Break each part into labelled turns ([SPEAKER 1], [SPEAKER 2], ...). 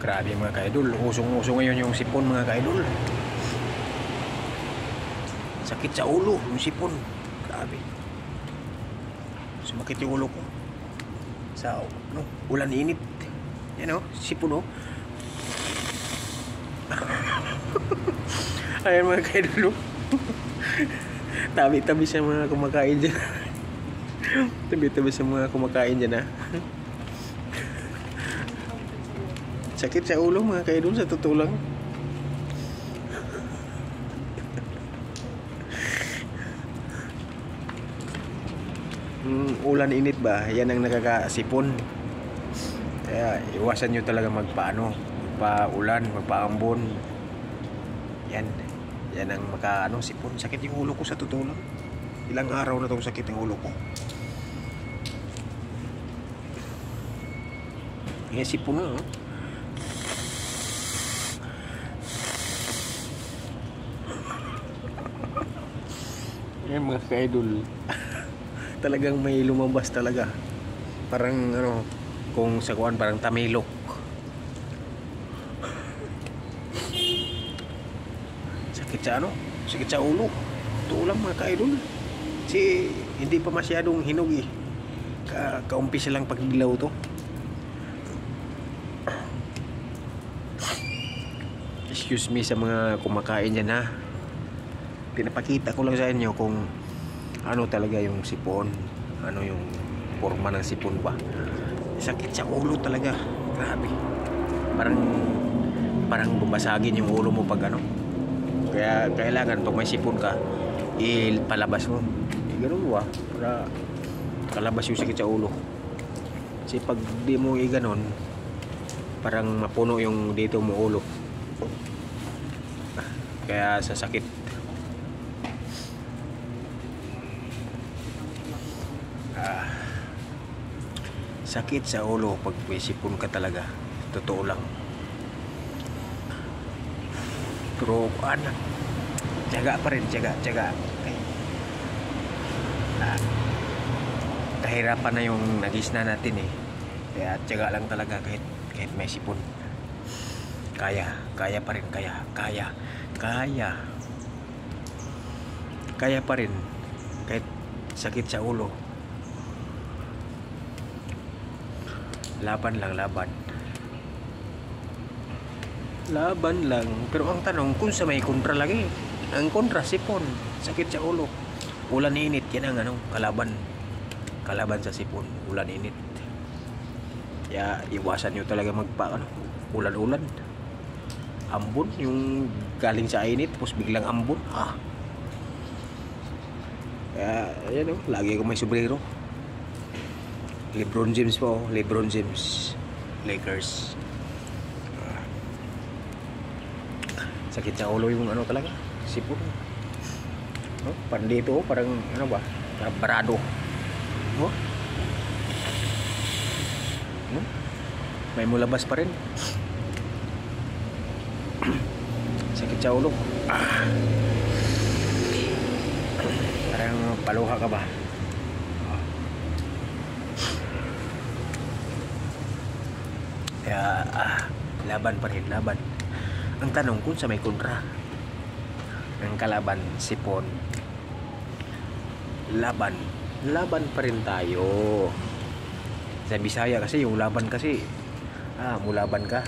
[SPEAKER 1] Grabe mga ka-idol, usong-uso ngayon yung sipon mga ka-idol. Sakit sa ulo yung sipon. Grabe. Sumakit yung ulo ko sa ulan init. Yan sipon Ayan mga ka-idol. Tabi-tabi sa mga kumakain dyan. Tabi-tabi sa mga kumakain dyan Sakit sa ulo mga ka-idol, sa totoo lang. Ulan init ba, yan ang nakakasipon. Kaya iwasan nyo talaga magpa-ulan, magpa-ambon. Yan ang sipon. Sakit yung ulo ko sa totoo lang. Ilang araw na itong sakit yung ulo ko. Yan sipon na Yan mga ka-idol. Talagang may lumabas talaga. Parang kung sa kuwan parang tamilok. Sakit sa ulo. Ito lang mga ka-idol. Kasi hindi pa masyadong hinog Kaumpisa lang pagdilaw to. Excuse me sa mga kumakain dyan Pinapakita ko lang sa inyo kung ano talaga yung sipon. Ano yung forma ng sipon ba. Sakit sa ulo talaga. Grabe. Parang bubasagin yung ulo mo pag Kaya kailangan pag may sipon ka, ipalabas mo. Ganun para kalabas yung sakit sa ulo. Kasi pag di mo ganon, parang mapuno yung dito mo ulo. Kaya sa sakit. Sakit sa ulo pag may sipon ka talaga. Totoo lang. Pero tiyaga pa rin, tiyaga. Kahirapan na yung nagisna natin Kaya tiyaga lang talaga kahit may sipon. Kaya pa rin, kaya pa rin kahit sakit sa ulo. Laban lang. Pero ang tanong, kung sa may kontra lagi. Ang kontra, sipon, sakit sa ulo, ulan init. Yan ang kalaban sa sipon, ulan init. Kaya iwasan nyo talaga ulan-ulan. Ambon, yung galing sa init tapos biglang ambon. Kaya lagi ko may sombrero. LeBron James Lakers. Sakit sa ulo yung talaga, sipon. Parang parang parang barado. May mulabas pa rin. Sakit sa ulo. Parang paluha ka ba? Kaya laban pa rin. Ang tanong kung sa may kontra, ang kalaban sipon, laban pa rin tayo. Sa Bisaya kasi yung laban kasi mulaban ka.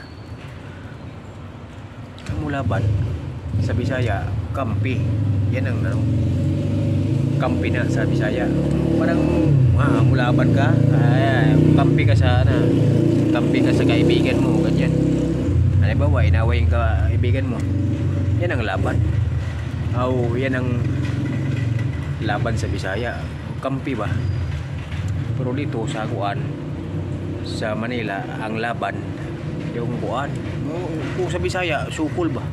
[SPEAKER 1] Ang mulaban sa Bisaya, kampi. Yan ang kampi na sa Bisaya. Parang mulaban ka, kampi ka sa kaibigan mo, ganyan. Halimbawa, inawayin ka kaibigan mo. Yan ang laban. Yan ang laban sa Bisaya. Kampi ba? Pero dito sa sa Manila, ang laban yung kung sa Bisaya, sukol ba?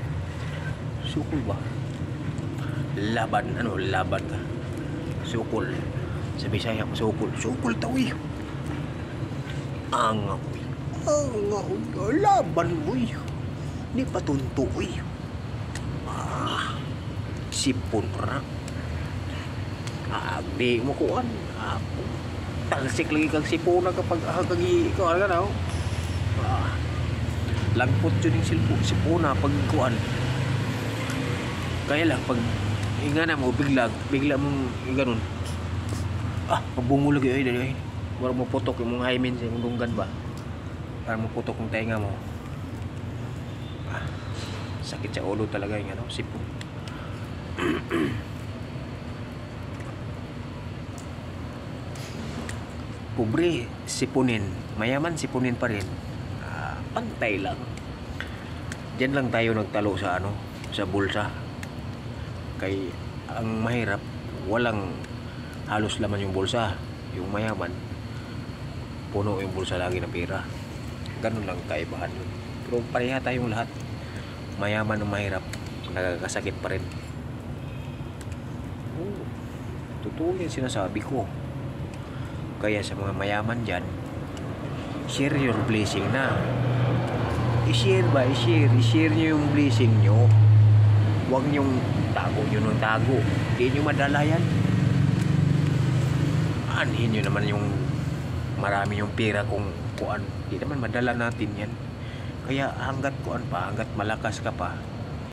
[SPEAKER 1] Laban ka. Sukol. Sa Bisaya, sukol tawi. Laban mo Di patunto sipon ra. Di mo kuan. Talsik lagi kang sipon kapag ikaw lagpot yun yung sipuna pag kuan. Kaya lang pag ingana mo bigla mong ganun. Pabungulog yun ay. Wala mo putok yung mga hymen sa yung dunggan ba. Para mo putok yung tainga mo. Sakit sa ulo talaga yung ano, sipon. Pobre, sipunin. Mayaman, sipunin pa rin. Pantay lang. Diyan lang tayo nagtalo sa ano, sa bulsa. Kay ang mahirap, walang halos laman yung bulsa. Yung mayaman, puno yung bulsa lagi ng pera. Ganun lang kaibahan yun. Pero pareha tayong lahat. Mayaman o mahirap, nagkakasakit pa rin. Totoo yung sinasabi ko. Kaya sa mga mayaman dyan, share your blessing na. I-share ba? I-share nyo yung blessing nyo. Huwag nyong tago nyo ng tago. Hindi nyo madala yan. Anhin nyo naman yung marami yung pera kung kuan. Hindi naman madala natin yan. Kaya hanggat kuan pa, hanggat malakas ka pa,